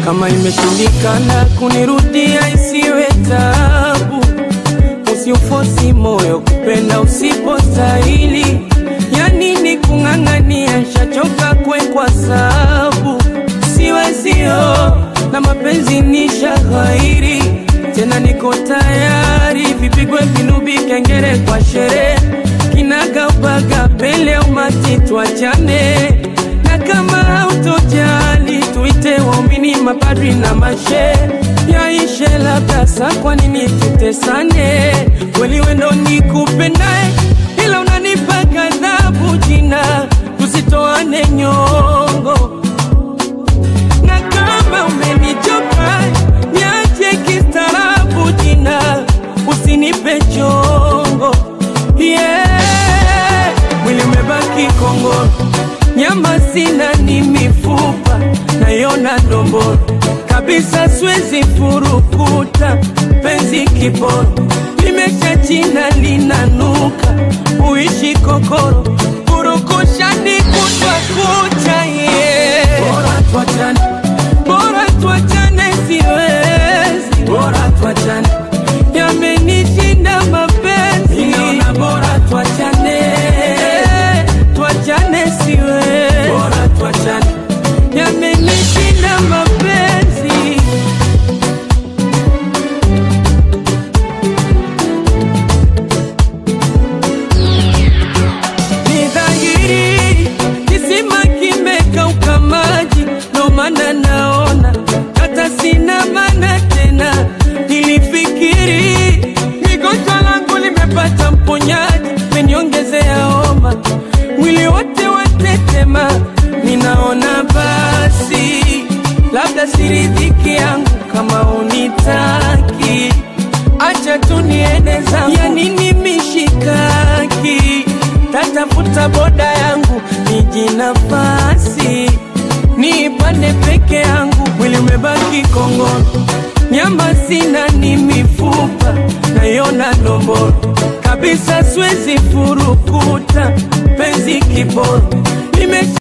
Kama imeshindikana kunirudia isiwe tabu, usiufosi moyo kupenda usipostahili. Ya nini kung'ang'ania, nishachoka kwa sababu siwezio na mapenzi nishaghairi. Tena niko tayari vipigwe vinubi kengere kwa sherehe, kinaga ubaga pele umati tuachane. Na kama hautojali tuite waumini, mapadri na mashe, yaishe labda saa, kwa nini tutesane? Kweli wendo nikupendae, ila unanipa ghadhabu jina, tusitoane nyongo. Na kama umenichoka niache kistaarabu jina, usinipe chongo. Mwili umebaki kongoro, nyama sina ni mifupa, nayona ndomboro kabisa, siwezi furukuta. Penzi kiporo limesha china linanuka, uishi kokoro kurukusha ni kutwa kucha. Bora tuachane, bora tuachane, siwezi. Bora tuachane, yamenishinda mapenzi. Ninaona bora tuachane, tuachane, siwezi. Bora tuachane, yamenishinda mapenzi. Ni dhahiri kisima kimekauka maji, ndo maana naona hata sina maana tena. Nilifikiri migonjwa langu limepata mponyaji, meniongezea homa, mwili wote watetema. Ninaona basi labda siridhiki yangu, kama unitaki acha tu niende zangu. Ya nini mishikaki, tatafuta boda yangu niji nafasi niipande peke yangu. Mwili umebaki kongoro, nyama sina ni mifupa, nayona ndomboro kabisa, siwezi furukuta. Penzi kiboro